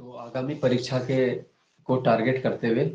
तो आगामी परीक्षा के को टारगेट करते हुए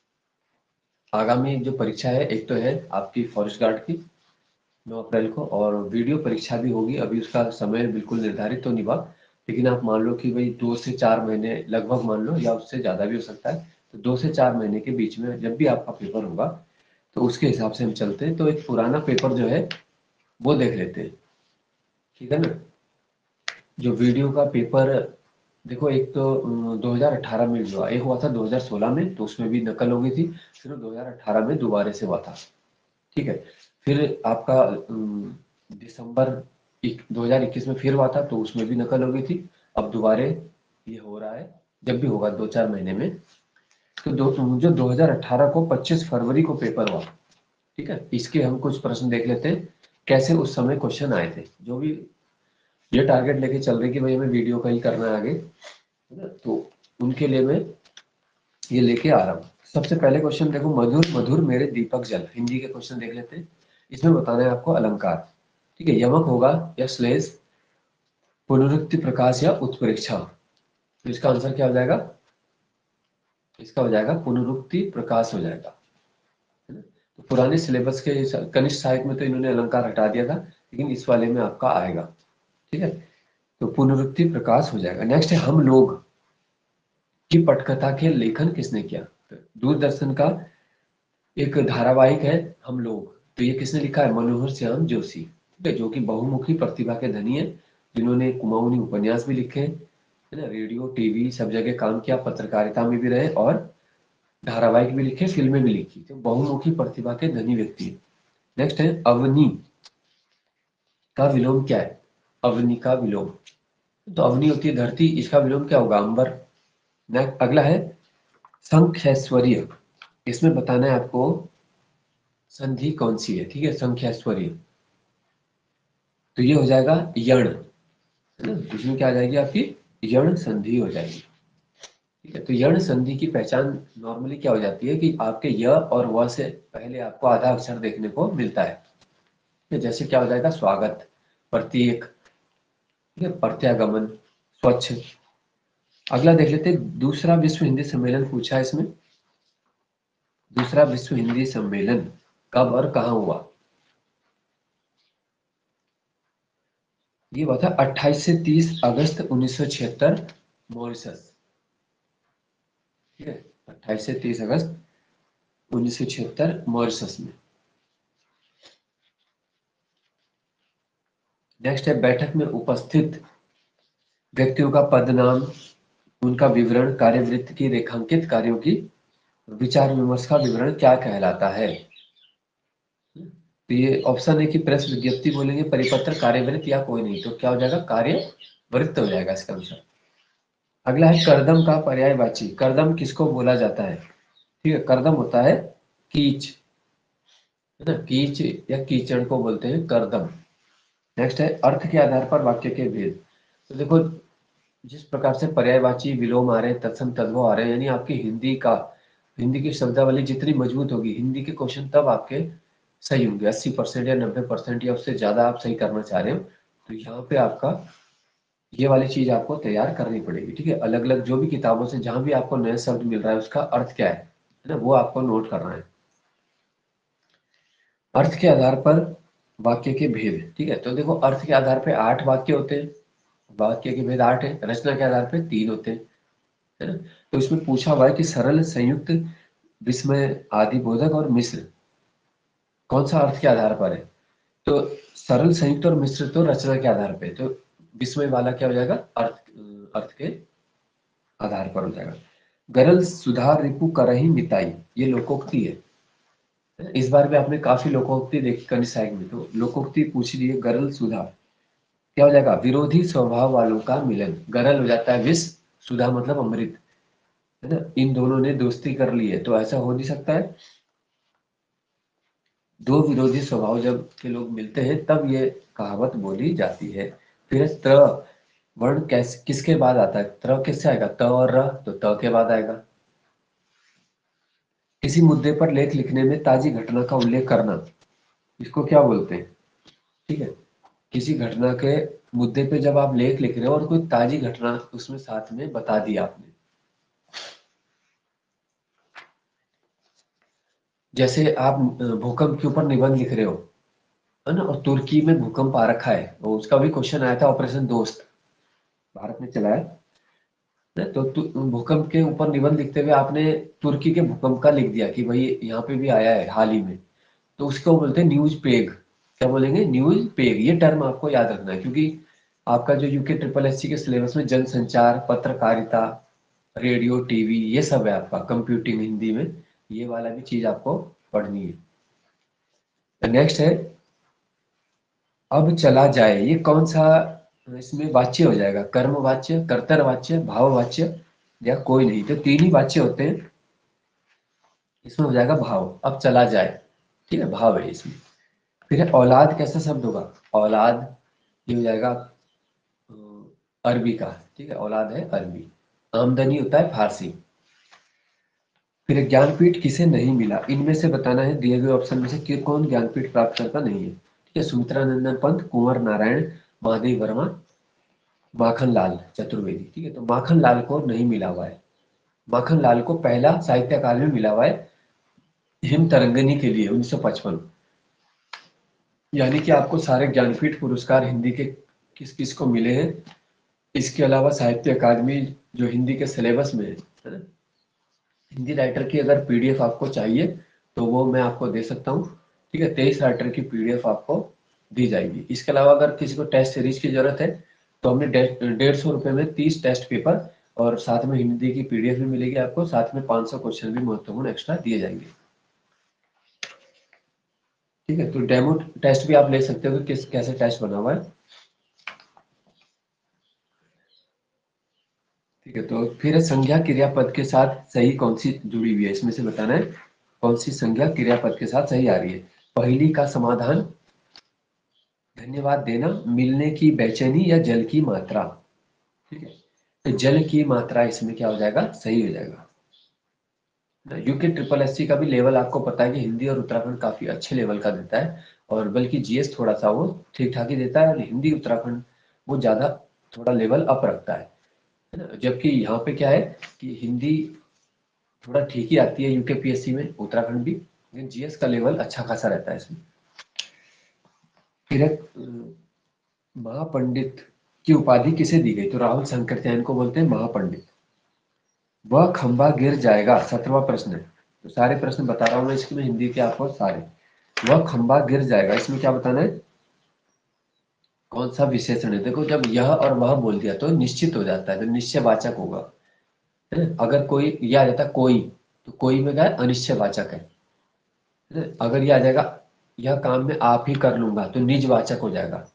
आगामी जो परीक्षा है, एक तो है आपकी फॉरेस्ट गार्ड की 9 अप्रैल को, और वीडियो परीक्षा भी होगी। अभी उसका समय बिल्कुल निर्धारित तो नहीं हुआ, लेकिन आप मान लो कि भाई 2 से 4 महीने लगभग मान लो, या उससे ज़्यादा भी हो सकता है। तो 2 से 4 महीने के बीच में जब भी आपका पेपर होगा, तो उसके हिसाब से हम चलते हैं। तो एक पुराना पेपर जो है वो देख लेते हैं, ठीक है ना। जो वीडियो का पेपर, देखो एक तो 2018 में हुआ, एक हुआ था 2016 में, तो उसमें भी नकल हो गई थी। फिर 2018 में दोबारा से हुआ था, ठीक है। फिर आपका दिसंबर 2021 में फिर हुआ था, तो उसमें भी नकल हो गई थी। अब दोबारे ये हो रहा है, जब भी होगा 2-4 महीने में। तो जो 2018 को 25 फरवरी को पेपर हुआ, ठीक है, इसके हम कुछ प्रश्न देख लेते हैं, कैसे उस समय क्वेश्चन आए थे। जो भी ये टारगेट लेके चल रही कि भाई हमें वीडियो का ही करना है आगे, है ना, तो उनके लिए मैं ये लेके आ रहा हूँ। सबसे पहले क्वेश्चन देखो, मधुर मधुर मेरे दीपक जल, हिंदी के क्वेश्चन देख लेते हैं। इसमें बताना है आपको अलंकार, ठीक है। यमक होगा या श्लेष, पुनरुक्ति, प्रकाश या उत्प्रेक्षा। तो इसका आंसर क्या हो जाएगा? इसका हो जाएगा पुनरुक्ति प्रकाश हो जाएगा, है ना। तो पुराने सिलेबस के कनिष्ठ साहित्य में तो इन्होंने अलंकार हटा दिया था, लेकिन इस वाले में आपका आएगा, ठीक है। तो पुनरुक्ति प्रकाश हो जाएगा। नेक्स्ट है हम लोग की पटकथा के लेखन किसने किया? तो दूरदर्शन का एक धारावाहिक है हम लोग, तो ये किसने लिखा है? मनोहर श्याम जोशी, ठीक है, जो कि बहुमुखी प्रतिभा के धनी है, जिन्होंने कुमाऊनी उपन्यास भी लिखे, है ना, रेडियो टीवी सब जगह काम किया, पत्रकारिता में भी रहे, और धारावाहिक भी लिखे, फिल्में भी लिखी। तो बहुमुखी प्रतिभा के धनी व्यक्ति है। नेक्स्ट है अवनी का विलोम क्या है? अवनी का विलोम, तो अवनी होती है धरती, इसका विलोम क्या होगा? अंबर। नेक्स्ट अगला है संख्यैश्वर्य, इसमें बताना है आपको संधि कौन सी है, ठीक है, संख्यैश्वर्य। तो ये हो जाएगा यण, है ना, इसमें क्या आ जाएगी आपकी? यण संधि हो जाएगी, ठीक है। तो यण संधि की पहचान नॉर्मली क्या हो जाती है कि आपके य और व से पहले आपको आधा अक्षर देखने को मिलता है, ठीक है? जैसे क्या हो जाएगा? स्वागत, प्रत्येक, ठीक है, प्रत्यागमन, स्वच्छ। अगला देख लेते हैं, दूसरा विश्व हिंदी सम्मेलन पूछा है इसमें। दूसरा विश्व हिंदी सम्मेलन कब और कहाँ हुआ? ये हुआ था 28 से 30 अगस्त 1976, मॉरिशस, ठीक है, 28 से 30 अगस्त 1976 मॉरिशस में। नेक्स्ट है बैठक में उपस्थित व्यक्तियों का पद नाम, उनका विवरण, कार्यवृत्त की रेखांकित कार्यों की विचार विमर्श का विवरण क्या कहलाता है? तो ये ऑप्शन है कि प्रेस विज्ञप्ति बोलेंगे, परिपत्र, कार्यवृत्त, या कोई नहीं। तो क्या हो जाएगा? कार्यवृत्त हो जाएगा इसका आंसर। अगला है करदम का पर्यायवाची। करदम किसको बोला जाता है? ठीक है, करदम होता है कीच, है ना, कीच या कीचड़ को बोलते हैं करदम। नेक्स्ट है अर्थ के आधार पर वाक्य के भेद। तो देखो, जिस प्रकार से पर्यायवाची, विलोम आ रहे हैं, तत्सम, तद्भव आ रहे हैं, यानी आपकी हिंदी की शब्दावली जितनी मजबूत होगी, हिंदी के क्वेश्चन तब आपके सही होंगे। 80% या 90% या उससे ज्यादा आप सही करना चाह रहे हो, तो यहाँ पे आपका ये वाली चीज आपको तैयार करनी पड़ेगी, ठीक है। अलग अलग जो भी किताबों से जहां भी आपको नया शब्द मिल रहा है, उसका अर्थ क्या है ना, वो आपको नोट करना है। अर्थ के आधार पर वाक्य के भेद, ठीक है। तो देखो, अर्थ के आधार पे 8 वाक्य होते हैं, वाक्य के भेद 8 है। रचना के आधार पे 3 होते हैं, है ना। तो इसमें पूछा हुआ है कि सरल, संयुक्त, विस्मय, आदिबोधक और मिश्र कौन सा अर्थ के आधार पर है? तो सरल, संयुक्त और मिश्र तो रचना के आधार पे, तो विस्मय वाला क्या हो जाएगा? अर्थ के आधार पर हो जाएगा। गरल सुधार रिपु करहि मिताई, ये लोकोक्ति है। इस बार भी आपने काफी लोकोक्ति देखी कनिष्ठ साहित्य में, तो लोकोक्ति पूछ ली है। गरल सुधार क्या हो जाएगा? विरोधी स्वभाव वालों का मिलन। गरल हो जाता है विष, सुधा मतलब अमृत, है ना। इन दोनों ने दोस्ती कर ली है, तो ऐसा हो नहीं सकता है। दो विरोधी स्वभाव जब के लोग मिलते हैं, तब ये कहावत बोली जाती है। फिर त्र वर्ण कैसे, किसके बाद आता है? त्र किससे आएगा? त और र, तो त के बाद आएगा। किसी मुद्दे पर लेख लिखने में ताजी घटना का उल्लेख करना, इसको क्या बोलते हैं? ठीक है, किसी घटना के मुद्दे पे जब आप लेख लिख रहे हो और कोई ताजी घटना उसमें साथ में बता दी आपने, जैसे आप भूकंप के ऊपर निबंध लिख रहे हो, है ना, और तुर्की में भूकंप आ रखा है, और उसका भी क्वेश्चन आया था, ऑपरेशन दोस्त भारत ने चलाया है, तो भूकंप के ऊपर निबंध लिखते हुए आपने तुर्की के भूकंप का लिख दिया कि भाई यहाँ पे भी आया है हाल ही में, तो उसको बोलते हैं न्यूज पेग। क्या बोलेंगे? News peg. ये टर्म आपको याद रखना है, क्योंकि आपका जो यूके ट्रिपल एससी के सिलेबस में जनसंचार, पत्रकारिता, रेडियो, टीवी, ये सब है आपका, कंप्यूटिंग हिंदी में, ये वाला भी चीज आपको पढ़नी है। नेक्स्ट है अब चला जाए। ये कौन सा इसमें वाच्य हो जाएगा? कर्मवाच्य, कर्तरवाच्य, भाववाच्य, या कोई नहीं? तो तीन ही वाच्य होते हैं, इसमें हो जाएगा भाव। अब चला जाए, ठीक है, भाव है इसमें। फिर है औलाद, कैसा शब्द होगा? औलाद, ये हो जाएगा अरबी का, ठीक है, औलाद है अरबी। आमदनी होता है फारसी। फिर है ज्ञानपीठ किसे नहीं मिला? इनमें से बताना है दिए गए ऑप्शन में से कि कौन ज्ञानपीठ प्राप्त करता नहीं है। ठीक है, सुमित्रा नंदन पंत, कुंवर नारायण, महादेव वर्मा, माखन लाल चतुर्वेदी। ठीक है, तो माखन लाल को नहीं मिला हुआ है। माखन लाल को पहला साहित्य अकादमी मिला हुआ है हिम तरंगिणी के लिए 1955। यानी कि आपको सारे ज्ञानपीठ पुरस्कार हिंदी के किस किस को मिले हैं, इसके अलावा साहित्य अकादमी जो हिंदी के सिलेबस में है ना, हिंदी राइटर की अगर पीडीएफ आपको चाहिए तो वो मैं आपको दे सकता हूँ। ठीक है, 23 राइटर की पीडीएफ आपको दी जाएगी। इसके अलावा अगर किसी को टेस्ट सीरीज की जरूरत है तो हमने 150 रुपये में 30 टेस्ट पेपर और साथ में हिंदी की पीडीएफ भी मिलेगी आपको, साथ में 500 क्वेश्चन भी महत्वपूर्ण एक्स्ट्रा दिए जाएंगे। ठीक है, तो डेमो टेस्ट भी आप ले सकते हो कि किस कैसे टेस्ट बना हुआ है। ठीक है, तो फिर संज्ञा क्रियापद के साथ सही कौन सी जुड़ी हुई है, इसमें से बताना है कौन सी संज्ञा क्रियापद के साथ सही आ रही है। पहली का समाधान, धन्यवाद देना, मिलने की बेचैनी, या जल की मात्रा। ठीक है, तो जल की मात्रा इसमें क्या हो जाएगा? सही हो जाएगा। यूके ट्रिपल एससी का भी लेवल आपको पता है कि हिंदी और उत्तराखंड काफी अच्छे लेवल का देता है, और बल्कि जीएस थोड़ा सा वो ठीक ठाक ही देता है, और हिंदी उत्तराखंड वो ज्यादा थोड़ा लेवल अप रखता है ना। जबकि यहाँ पे क्या है कि हिंदी थोड़ा ठीक ही आती है यूके पीएससी में, उत्तराखंड भी, लेकिन जीएस का लेवल अच्छा खासा रहता है इसमें। फिर एक, महापंडित की उपाधि किसे दी गई? तो राहुल शंकरचयन को बोलते हैं महापंडित। वह खंबा गिर जाएगा, 17वां प्रश्न है। तो सारे प्रश्न बता रहा हूं मैं इसमें हिंदी के आपको सारे। वह खंबा गिर जाएगा, इसमें क्या बताना है? कौन सा विशेषण है? देखो, जब यह और वह बोल दिया तो निश्चित हो जाता है, तो निश्चयवाचक होगा, है ना? अगर कोई, यह आ जाता कोई, तो कोई में क्या है? अनिश्चयवाचक है ना? अगर यह आ जाएगा यह काम मैं आप ही कर लूंगा, तो निजवाचक हो जाएगा।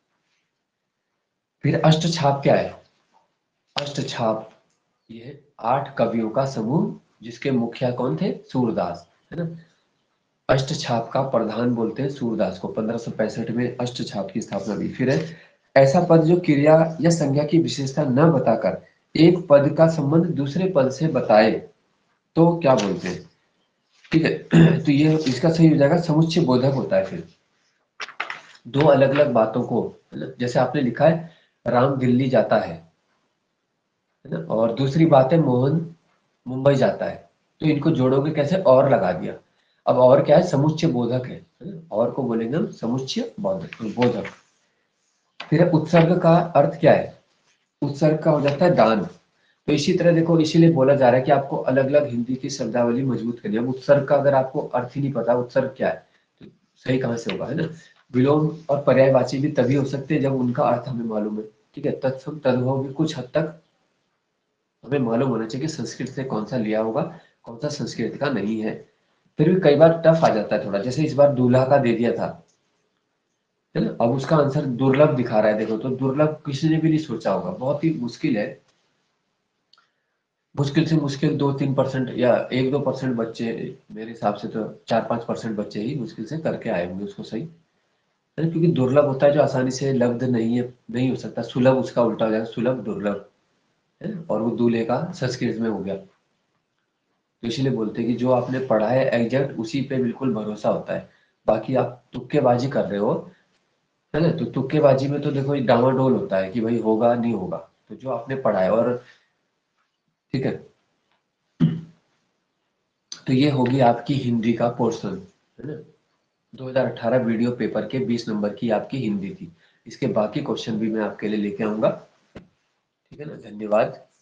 फिर अष्टछाप क्या है? अष्टछाप, ये 8 कवियों का समूह, जिसके मुखिया कौन थे? सूरदास, है ना। अष्टछाप का प्रधान बोलते हैं सूरदास को। 1565 में अष्टछाप की स्थापना हुई। फिर है ऐसा पद जो क्रिया या संज्ञा की विशेषता न बताकर एक पद का संबंध दूसरे पद से बताए, तो क्या बोलते हैं? ठीक है, तो ये इसका सही हो जाएगा समुच्चय बोधक होता है। फिर दो अलग अलग बातों को, मतलब जैसे आपने लिखा है राम दिल्ली जाता है ना, और दूसरी बात है मोहन मुंबई जाता है, तो इनको जोड़ोगे कैसे? और लगा दिया। अब और क्या है? समुच्चय बोधक है ना? और को बोलेंगे हम समुच्चय बोधक बोधक। फिर उत्सर्ग का अर्थ क्या है? उत्सर्ग का हो जाता है दान। तो इसी तरह देखो, इसीलिए बोला जा रहा है कि आपको अलग अलग हिंदी की शब्दावली मजबूत करनी है। अब उत्सर्ग का अगर आपको अर्थ ही नहीं पता उत्सर्ग क्या है, तो सही कहाँ से होगा, है ना। विलोम और पर्यायवाची भी तभी हो सकते हैं जब उनका अर्थ हमें मालूम है। ठीक है, तत्सम तद्भव भी कुछ हद तक हमें मालूम होना चाहिए कि संस्कृत से कौन सा लिया होगा, कौन सा संस्कृत का नहीं है। फिर भी कई बार टफ आ जाता है थोड़ा, जैसे इस बार दूल्हा का दे दिया था, है ना, अब उसका आंसर दुर्लभ दिखा रहा है। देखो, तो दुर्लभ किसी ने भी नहीं सोचा होगा, बहुत ही मुश्किल है। मुश्किल से मुश्किल 2-3% या 1-2% बच्चे, मेरे हिसाब से तो 4-5% बच्चे ही मुश्किल से करके आए होंगे उसको सही, है ना? क्योंकि दुर्लभ होता है जो आसानी से लब्ध नहीं है, नहीं हो सकता। सुलभ उसका उल्टा हो जाएगा, सुलभ दुर्लभ, है ना? और वो दूल्हे का संस्कृत में हो गया। तो इसीलिए बोलते हैं कि जो आपने पढ़ा है एग्जैक्ट उसी पे बिल्कुल भरोसा होता है। बाकी आप तुक्केबाजी कर रहे हो, है ना, तो तुक्केबाजी में तो देखो डामाडोल होता है कि भाई होगा नहीं होगा। तो जो आपने पढ़ा है, और ठीक है, तो ये होगी आपकी हिंदी का पोर्शन, है ना। 2018 वीडियो पेपर के 20 नंबर की आपकी हिंदी थी। इसके बाकी क्वेश्चन भी मैं आपके लिए लेके आऊंगा। ठीक है ना, धन्यवाद।